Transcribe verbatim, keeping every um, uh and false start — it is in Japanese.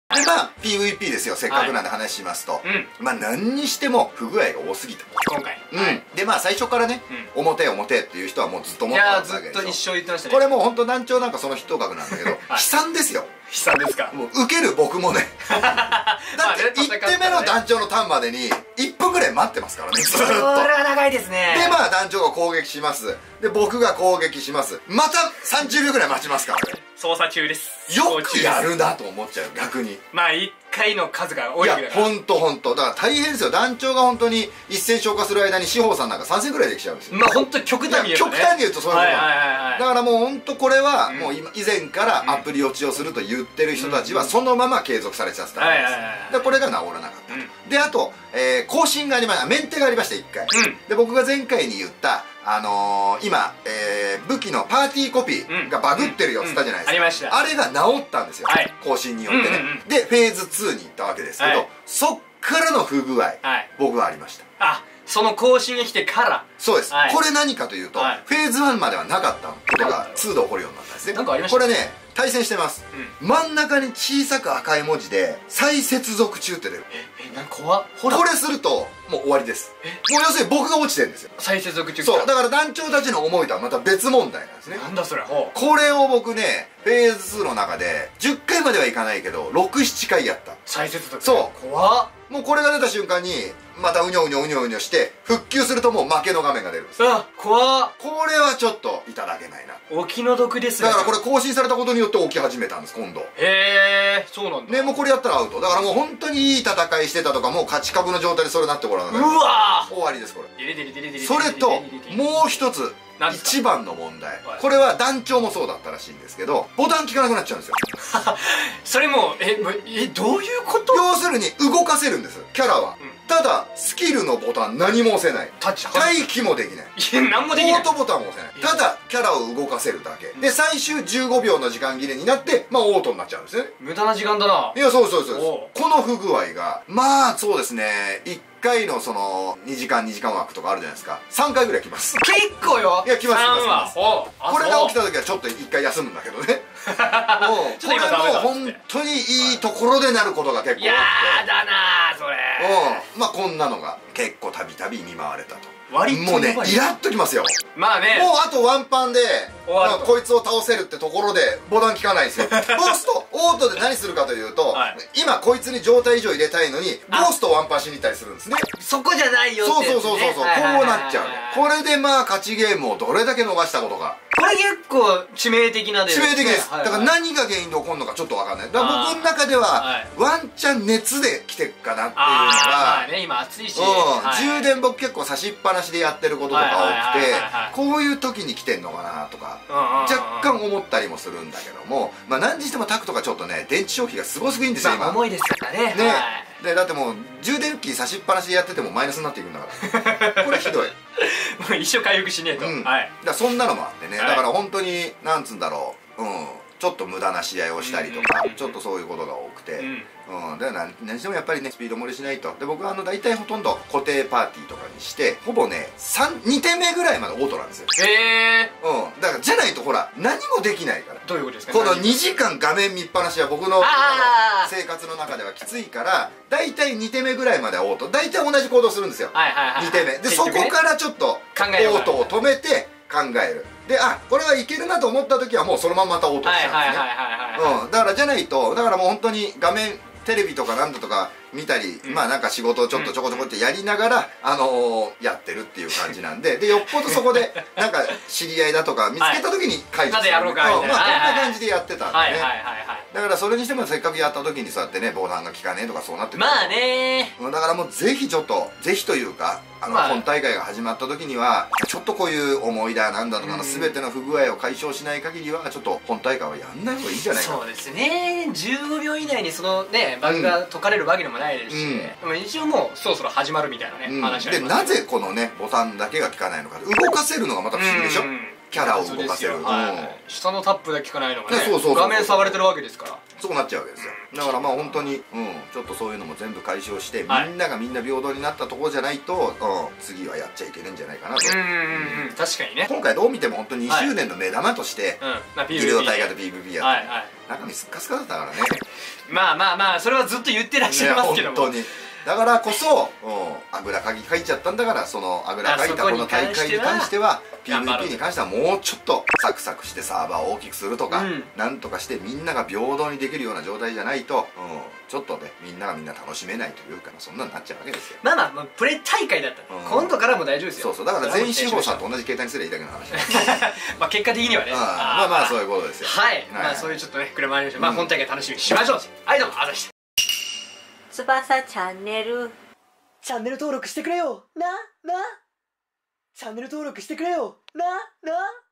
でまあ ピーブイピー ですよ、せっかくなんで話しますと、まあ何にしても不具合が多すぎた今回。 うんでまあ最初からね、表表っていう人はもうずっと思ってたわけでしょ。 いやずっと一生言ってましたね。 これもう本当団長なんかその筆頭格なんだけど悲惨ですよ。 悲惨ですか。 もう受ける僕もねだっていってんめの団長のターンまでにいっぷんぐらい待ってますからね、ずっと。 それは長いですね。 でまあ団長が攻撃します、で僕が攻撃します、またさんじゅうびょうぐらい待ちますからね。 操作中です。 よくやるなと思っちゃう、逆に。 まあいっかいの数が多いいやわけだから。 ほんとほんとだから大変ですよ。団長が本当に一戦消化する間に志保さんなんかさん戦ぐらいできちゃうんですよ。 まあ本当極端に言うとね、 極端に言うとそういうことはいはいはいはい。 だからもう本当これはもう今以前からアプリ落ちをすると言ってる人たちはそのまま継続されちゃってたんです。でこれが治らなかったと。であとえー更新がありました、メンテがありましたいっかい。で僕が前回に言ったあのー、今、えー、武器のパーティーコピーがバグってるよっつったじゃないですか。 ありました。 あれが治ったんですよ、更新によってね。でフェーズツーに行ったわけですけど、そっからの不具合僕はありました。 あ、その更新が来てから。 そうです。これ何かというとフェーズワンまではなかったことがツーで起こるようになったんですね。 なんかありました。 これね対戦してます、真ん中に小さく赤い文字で再接続中って出る。 ええ、なんか怖っ。 これするともう終わりです。もう要するに僕が落ちてるんですよ。 再接続中。 そうだから団長たちの思いとはまた別問題なんですね。 なんだそれ。ほう。 これを僕ねフェーズツーの中でじゅっかいまではいかないけどろく、ななかいやった。 再接続。 そう怖っ。 もうこれが出た瞬間にまたうにょうにょうにょうにょして復旧するともう負けの画面が出るんです。 あ、怖っ。 これはちょっといただけないな。 お気の毒ですね。 だからこれ更新されたことによって起き始めたんです今度。 へえ、そうなんだね。もうこれやったらアウトだからもう本当にいい戦いしてたとかもう勝ち株の状態でそれなってこらなかった。 うわー、 終わりですこれ。 デレデレデレデレ。 それともう一つ一番の問題、これは団長もそうだったらしいんですけどボタン効かなくなっちゃうんですよそれもええどういうこと。 要するに動かせるんですキャラは、ただスキルのボタン何も押せない、 タッチ待機もできない、 いや何もできない、 オートボタンも押せない、ただキャラを動かせるだけで最終じゅうごびょうの時間切れになってまあオートになっちゃうんですね。 無駄な時間だな。 いやそうそうそうです。この不具合がまあそうですねいっかいのそのにじかんにじかん枠とかあるじゃないですか、さんかいぐらい来ます。 結構よ。 いや来ます来ます来ます。 ここれが起きた時はちょっといっかい休むんだけどねもうこれも本当にいいところでなることが結構多くて、 やだなそれ。 うんまあこんなのが結構たびたび見舞われたと。 割ともうねイラッときますよ。 まあね、 もうあとワンパンで終わるとまあこいつを倒せるってところでボタン効かないんですよゴーストオートで何するかというと、はい、今こいつに状態異常入れたいのにゴーストワンパンしに行ったりするんですね。 そこじゃないよってやつね。 そうそうそうそうそう、こうなっちゃう。これでまあ勝ちゲームをどれだけ逃したことか。 これ結構致命的なで致命的です。だから何が原因で起こるのかちょっと分かんない。だから僕の中ではワンチャン熱で来てっかなっていうのが、 まあね今暑いし、 充電僕結構差しっぱなしでやってることとか多くて、こういう時に来てんのかなとか若干思ったりもするんだけども、まあ何にしてもタクとかちょっとね電池消費がすごすぎんですよ今。 重いですからね。 ねでだってもう充電器差しっぱなしでやっててもマイナスになっていくんだからこれひどいもう一生回復しねえと。 だからそんなのもあってね、だから本当になんつうんだろう、うんちょっと無駄な試合をしたりとかちょっとそういうことが多くて、うんだから何してもやっぱりねスピード盛りしないと。で僕はあの大体ほとんど固定パーティーとかにしてほぼねにてんめぐらいまでオートなんですよ。 へえ。 うんだからじゃないとほら何もできないから。 どういうことですか。 このにじかん画面見っぱなしは僕の生活の中ではきついから大体にてんめぐらいまではオート、大体同じ行動するんですよにてんめで。そこからちょっとオートを止めて考える。であこれはいけるなと思った時はもうそのまままたオートしちゃうんですね。だからじゃないとだからもう本当に画面テレビとかなんだとか見たり、うん、まあなんか仕事をちょっとちょこちょこってやりながら、あのー、やってるっていう感じなんででよっぽどそこでなんか知り合いだとか見つけた時に解除する、はい、まあこんな感じでやってたんでね。だからそれにしてもせっかくやった時にそうやってねボタンが効かねえとかそうなってくる。 まあねだからもうぜひちょっとぜひというかあの、まあ、本大会が始まった時にはちょっとこういう思いだなんだとかの全ての不具合を解消しない限りはちょっと本大会はやんない方がいいんじゃないか。 そうですねじゅうごびょう以内にそのねバグが解かれるわけでもないですし、うん、でも一応もうそろそろ始まるみたいなね、うん、話あります、ね、 でなぜこのねボタンだけが効かないのか動かせるのがまた不思議でしょ、うん、キャラを動かせる、 下のタップが効かないのがね画面触れてるわけですからそうなっちゃうわけですよ。だからまあ本当に、うん、ちょっとそういうのも全部解消して、はい、みんながみんな平等になったところじゃないと、うん、次はやっちゃいけないんじゃないかなと。 うんうんうん、確かにね。 今回どう見ても本当ににしゅうねんの目玉として、ギルド大会と ピーブイピー やって、はいはい、中身すっかすかだったからね。 まあまあまあそれはずっと言ってらっしゃいますけども、ね、本当にだからこそ、うん、あぐらかき書いちゃったんだから、そのあぐらかいたこの大会に関しては ピーブイピー に関してはもうちょっとサクサクしてサーバーを大きくするとか、うん、なんとかしてみんなが平等にできるような状態じゃないと、うん、ちょっとねみんながみんな楽しめないというか、そんなになっちゃうわけですよ。 まあまあ、まあ、プレイ大会だったら、うん、今度からも大丈夫ですよ。 そうそう、だから全員志保さんと同じ携帯にすればいいだけの話まあ結果的にはね、 まあまあそういうことですよ。 はい、まあそういうちょっとね車ありましょう。まあ本大会楽しみにしましょう。はい、どうもあざした。 翼チャンネルチャンネル登録してくれよななチャンネル登録してくれよなな